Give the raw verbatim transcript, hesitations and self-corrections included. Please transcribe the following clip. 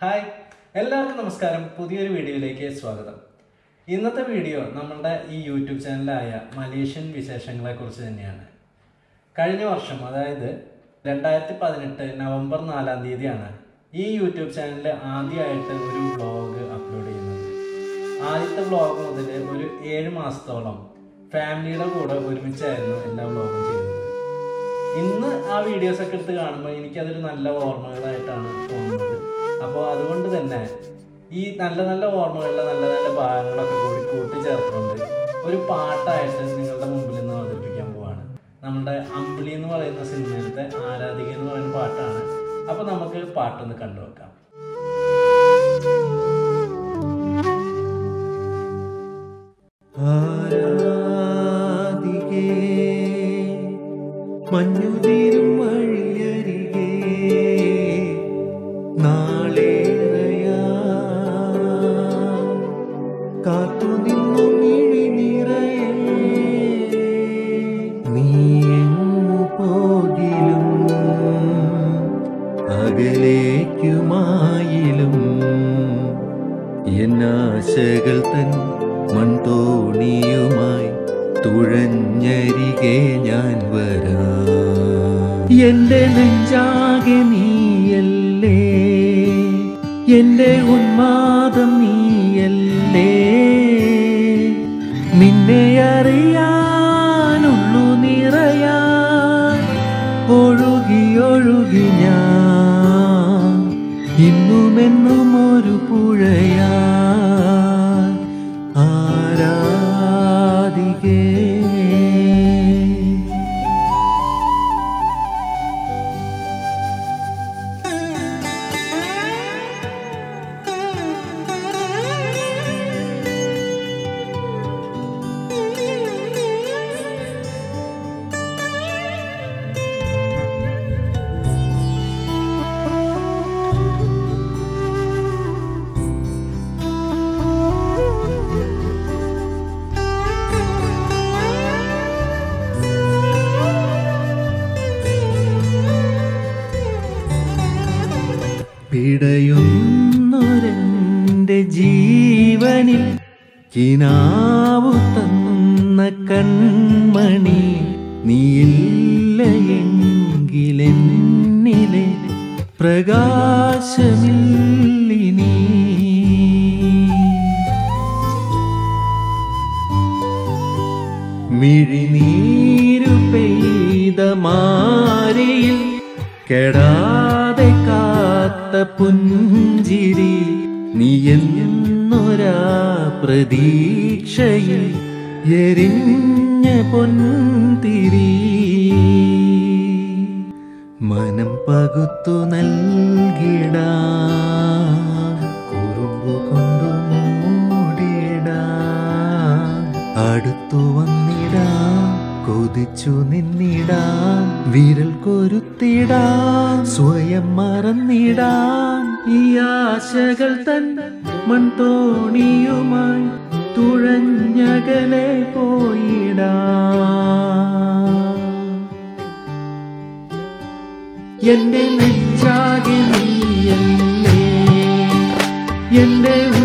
Hi, എല്ലാവർക്കും നമസ്കാരം. പുതിയൊരു വീഡിയോയിലേക്ക് സ്വാഗതം. ഇന്നത്തെ വീഡിയോ നമ്മളുടെ ഈ യൂട്യൂബ് ചാനലായ മലേഷ്യൻ വിശേഷങ്ങളെ കുറിച്ച് തന്നെയാണ്. കഴിഞ്ഞ വർഷം, അതായത് രണ്ടായിരത്തി പതിനെട്ട് നവംബർ നാലാം തീയതിയാണ് ഈ യൂട്യൂബ് ചാനലിൽ ആദ്യമായിട്ട് ഒരു വ്ളോഗ് അപ്ലോഡ് ചെയ്യുന്നത്. ആദ്യത്തെ വ്ളോഗ് മുതൽ ഒരു ഏഴ് മാസത്തോളം ഫാമിലിയുടെ കൂടെ ഒരുമിച്ചായിരുന്നു എല്ലാ വ്ളോഗും ചെയ്തത്. ഇന്ന് ആ വീഡിയോസൊക്കെ എടുത്ത് കാണുമ്പോൾ എനിക്കതൊരു നല്ല ഓർമ്മകളായിട്ടാണ് തോന്നുന്നത്. അപ്പോൾ അതുകൊണ്ട് തന്നെ ഈ നല്ല നല്ല ഓർമ്മകളിലെ നല്ല നല്ല ഭാഗങ്ങളൊക്കെ കൂടി കൂട്ടിച്ചേർത്തുകൊണ്ട് ഒരു പാട്ടായിട്ട് നിങ്ങളുടെ മുമ്പിൽ നിന്ന് അവതരിപ്പിക്കാൻ പോവാണ്. നമ്മുടെ അമ്പിളി എന്ന് പറയുന്ന സിനിമയിലത്തെ ആരാധിക എന്ന് പറയുന്ന പാട്ടാണ്. അപ്പോൾ നമുക്ക് പാട്ടൊന്ന് കണ്ടുവെക്കാം. മഞ്ഞുതീരും വഴിയരികെ നാളേറെയാ കാത്തുനിന്നു മിഴി നിറയെ നീ എങ്ങു പോകിലും അകലേക്കുമായിലും എന്നാശകൾ തൻ മൺതോണിയുമായി തുഴഞ്ഞരികെ ഞാൻ വരാം. എന്റെ നെഞ്ചാകെ നീയല്ലേ, എന്റെ ഉന്മാദം നീയല്ലേ, നിന്നെ അറിയാനുള്ളു നിറയാൻ ഒഴുകി ഒഴുകി ഞാൻ ഇന്നുമെന്നും ഒരു പുഴയാ ആരാധികേ. പിടയുന്നൊരെന്റെ ജീവനിൽ കിനാവു തന്ന കൺമണി നീയില്ല എങ്കിലെന്നിലെ പ്രകാശമില്ലിനീ. മിഴിനീരു പെയ്ത മാരിയിൽ കെടാതെ കാത്ത പുഞ്ചിരി നീ എന്നൊരാ പ്രതീക്ഷയിൽ എരിഞ്ഞ പൊൻതിരി മനം പകുത്തു നൽകിടാം, കുറുമ്പു കൊണ്ടു മൂടിടാം, അടുത്തു വന്നിടാം, കൊതിച്ചു നിന്നിടാം, വിരൽ കൊരുത്തിടാം, സ്വയം മറന്നിടാം, ഈ ആശകൾ തൻ മൺതോണിയുമായി തുഴഞ്ഞകലെ പോയിടാം. എന്റെ നെഞ്ചാകെ നീയല്ലേ, എന്റെ